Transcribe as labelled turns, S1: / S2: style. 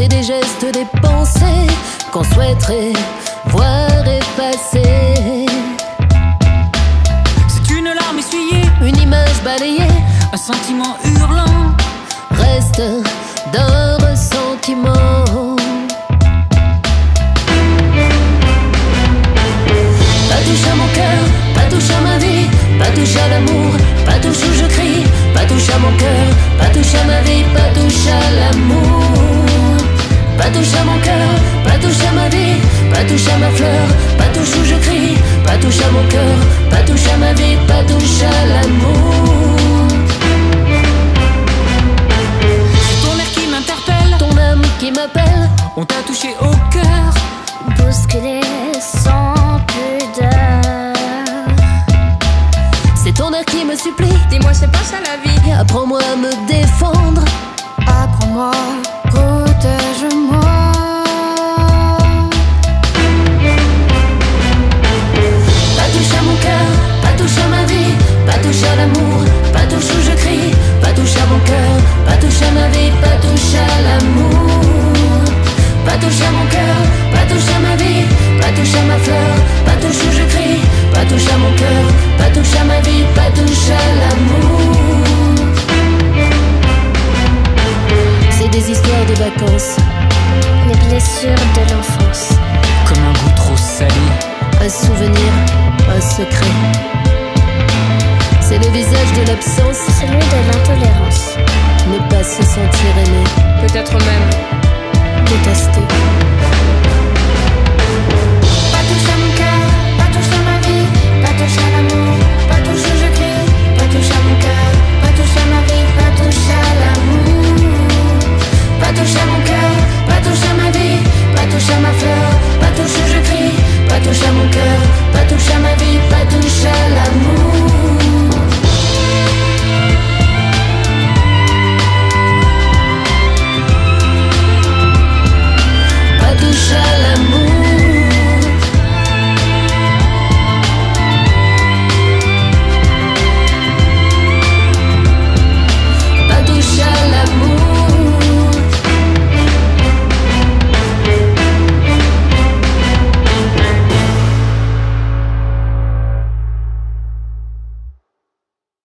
S1: C'est des gestes, des pensées qu'on souhaiterait voir effacer.
S2: C'est une larme essuyée,
S1: Une image balayée,
S2: un sentiment hurlant.
S1: reste d'un ressentiment. Pas touche à mon cœur, pas touche à ma vie, pas touche à l'amour, pas touche où je crie, pas touche à mon cœur, pas touche à ma vie, pas touche à l'amour. Pas touche à mon cœur, pas touche à ma vie, pas touche à ma fleur, pas touche où je crie, pas touche à mon cœur, pas touche à ma vie, pas touche à l'amour.
S2: C'est ton air qui m'interpelle,
S1: Ton âme qui m'appelle,
S2: on t'a touché au cœur.
S3: Bousculé sans pudeur.
S1: c'est ton air qui me supplie.
S4: Dis-moi, c'est pas ça la vie.
S1: Apprends-moi à me défendre.
S3: Apprends-moi, protège-moi.
S1: Pas touche à mon cœur, pas touche à ma vie, pas touche à l'amour, pas touche où je crie, pas touche à mon cœur, pas touche à ma vie, pas touche à l'amour. Pas touche à mon cœur, pas touche à ma vie, pas touche à ma fleur, pas touche où je crie, pas touche à mon cœur, pas touche à ma vie, pas touche à l'amour. C'est des histoires de vacances,
S3: Les blessures de l'enfance.
S2: Comme un goût trop salé,
S1: un souvenir, un secret. C'est le visage de l'absence,
S3: Celui de l'intolérance.
S1: ne pas se sentir aimé,
S4: Peut-être même
S1: détesté.